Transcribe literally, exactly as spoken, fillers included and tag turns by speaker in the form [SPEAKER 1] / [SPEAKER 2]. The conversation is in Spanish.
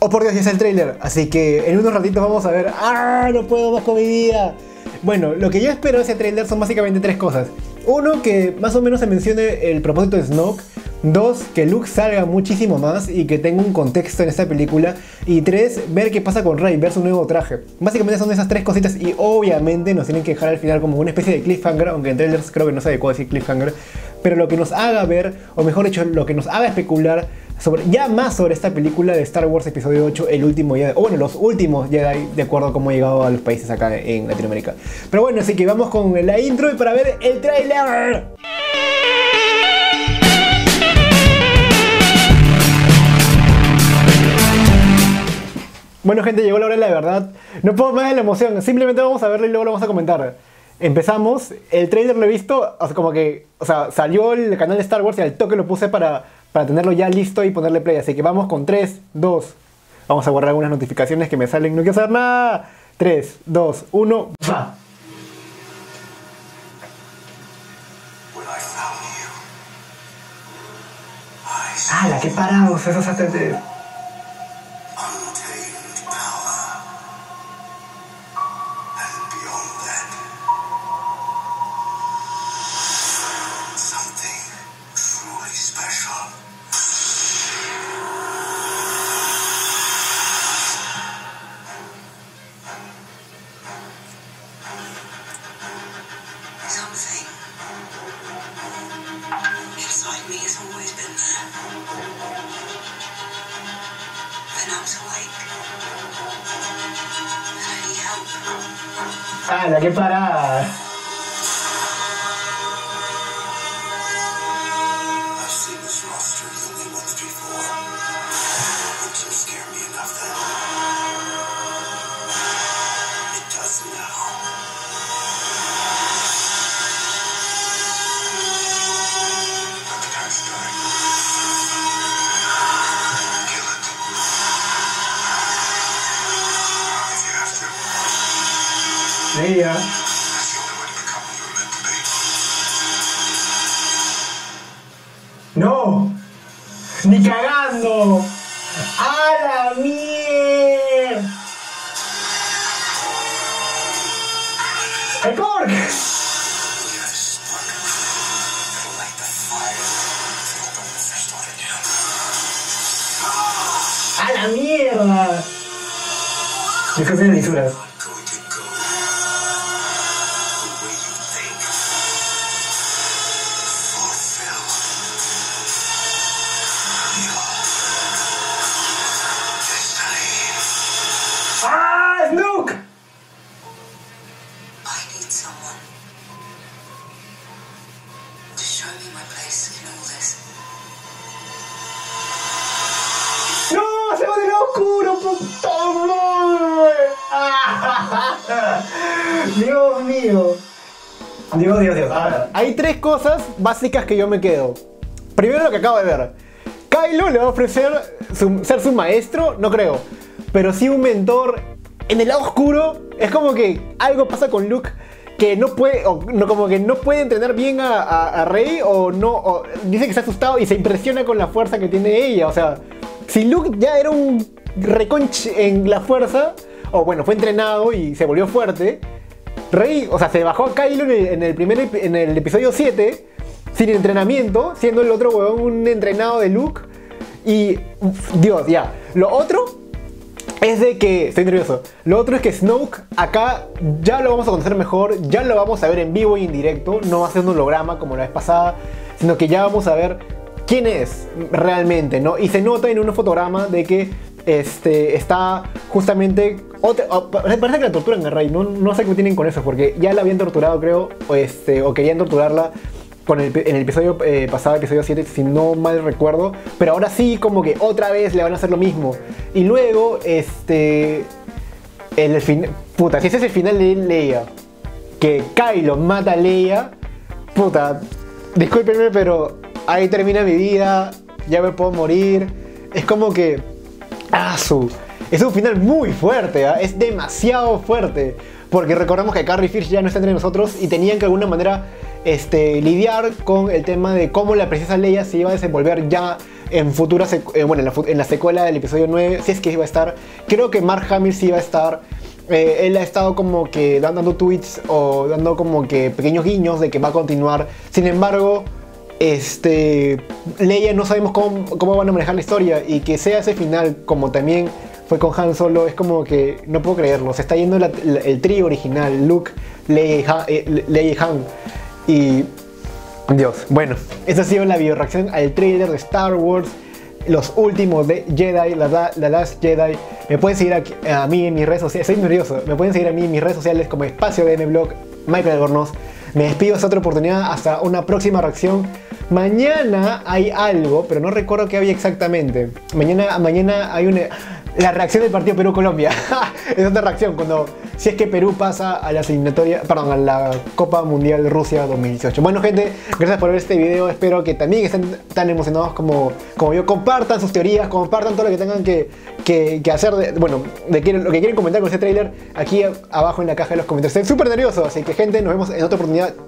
[SPEAKER 1] Oh por Dios, ya es el tráiler, así que en unos ratitos vamos a ver. ¡Ah! No puedo más con mi vida. Bueno, lo que yo espero de ese tráiler son básicamente tres cosas. Uno, que más o menos se mencione el propósito de Snoke. Dos, que Luke salga muchísimo más y que tenga un contexto en esta película. Y tres, ver qué pasa con Rey, ver su nuevo traje. Básicamente son esas tres cositas y obviamente nos tienen que dejar al final como una especie de cliffhanger, aunque en trailers creo que no se adecuó decir cliffhanger. Pero lo que nos haga ver, o mejor dicho, lo que nos haga especular sobre, ya más sobre esta película de Star Wars Episodio ocho, el último Jedi, o bueno, los últimos Jedi, de acuerdo a cómo ha llegado a los países acá en Latinoamérica. Pero bueno, así que vamos con la intro y para ver el tráiler. Bueno gente, llegó la hora de la verdad. No puedo más de la emoción, simplemente vamos a verlo y luego lo vamos a comentar. Empezamos, el trailer lo he visto, o sea, como que, o sea, salió el canal de Star Wars y al toque lo puse para, para tenerlo ya listo y ponerle play. Así que vamos con tres, dos, vamos a guardar algunas notificaciones que me salen, no quiero saber nada. tres, dos, uno, va. ¡Hala, qué parados esos atentes! ¡Hala, qué parada! Leia. ¡No! ¡Ni cagando! ¡A la mierda! ¡El pork! ¡A la mierda! Yo creo que tiene lisuras. ¡Ah, Snoke! ¡No! ¡Se va de lo oscuro, puta madre! Dios mío. Dios, Dios, Dios. A ver, hay tres cosas básicas que yo me quedo. Primero, lo que acabo de ver. Kylo le va a ofrecer su, ser su maestro, no creo, pero sí un mentor en el lado oscuro. Es como que algo pasa con Luke que no puede, o no, como que no puede entrenar bien a, a, a Rey, o no, o dice que está asustado y se impresiona con la fuerza que tiene ella. O sea, si Luke ya era un reconch en la fuerza, o bueno, fue entrenado y se volvió fuerte, Rey, o sea, se bajó a Kylo en el, en el primer, en el episodio siete sin entrenamiento, siendo el otro huevón un entrenado de Luke. Y Dios, ya. Lo otro es de que, estoy nervioso, lo otro es que Snoke acá ya lo vamos a conocer mejor, ya lo vamos a ver en vivo y en directo, no va a ser un holograma como la vez pasada, sino que ya vamos a ver quién es realmente, ¿no? Y se nota en un fotograma de que este, está justamente, otra, oh, parece que la torturan a Rey, no, no sé qué tienen con eso, porque ya la habían torturado, creo, o, este, o querían torturarla con el, en el episodio eh, pasado, episodio siete, si no mal recuerdo. Pero ahora sí, como que otra vez le van a hacer lo mismo. Y luego, este... El fin... Puta, si ese es el final de Leia, que Kylo mata a Leia, puta, discúlpenme, pero ahí termina mi vida, ya me puedo morir. Es como que... ¡Ah, su! Es un final muy fuerte, ¿eh? Es demasiado fuerte. Porque recordamos que Carrie Fisher ya no está entre nosotros y tenían que de alguna manera este, lidiar con el tema de cómo la princesa Leia se iba a desenvolver ya en futuras, eh, bueno, en la, en la secuela del episodio nueve, si es que iba a estar. Creo que Mark Hamill sí iba a estar. Eh, él ha estado como que dando tweets o dando como que pequeños guiños de que va a continuar. Sin embargo, este, Leia no sabemos cómo, cómo van a manejar la historia, y que sea ese final como también fue con Han Solo, es como que no puedo creerlo. Se está yendo la, la, el trío original, Luke, Leia y Han, eh, Leia y Han. Y Dios, bueno, esta ha sido la video reacción al trailer de Star Wars, los últimos de Jedi, la, la Last Jedi. Me pueden seguir aquí, a mí en mis redes sociales, estoy nervioso, me pueden seguir a mí en mis redes sociales como Espacio D M Blog, Michael Albornoz. Me despido hasta otra oportunidad, hasta una próxima reacción. Mañana hay algo, pero no recuerdo qué había exactamente. Mañana, mañana hay una... La reacción del partido Perú-Colombia. Es otra reacción cuando, si es que Perú pasa a la eliminatoria, perdón, a la Copa Mundial Rusia dos mil dieciocho. Bueno, gente, gracias por ver este video. Espero que también estén tan emocionados como, como yo. Compartan sus teorías, compartan todo lo que tengan que, que, que hacer. De, bueno, de que, lo que quieren comentar con este tráiler aquí abajo en la caja de los comentarios. Estoy súper nervioso, así que, gente, nos vemos en otra oportunidad.